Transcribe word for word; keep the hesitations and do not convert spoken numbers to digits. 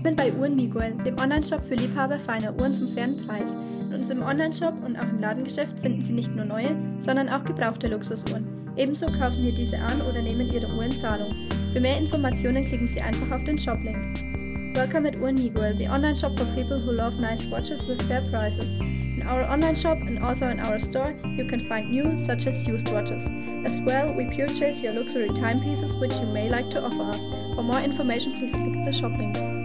bin bei Uhren Miguel, dem Onlineshop für Liebhaber feiner Uhren zum fairen Preis. In unserem Onlineshop und auch im Ladengeschäft finden Sie nicht nur neue, sondern auch gebrauchte Luxusuhren. Ebenso kaufen wir diese an oder nehmen Ihre Uhr in Zahlung. Für mehr Informationen klicken Sie einfach auf den Shop-Link. Welcome at Uhren Miguel, the online shop for people who love nice watches with fair prices. In our online shop and also in our store, you can find new, such as used watches. As well, we purchase your luxury timepieces which you may like to offer us. For more information, please click the shop link.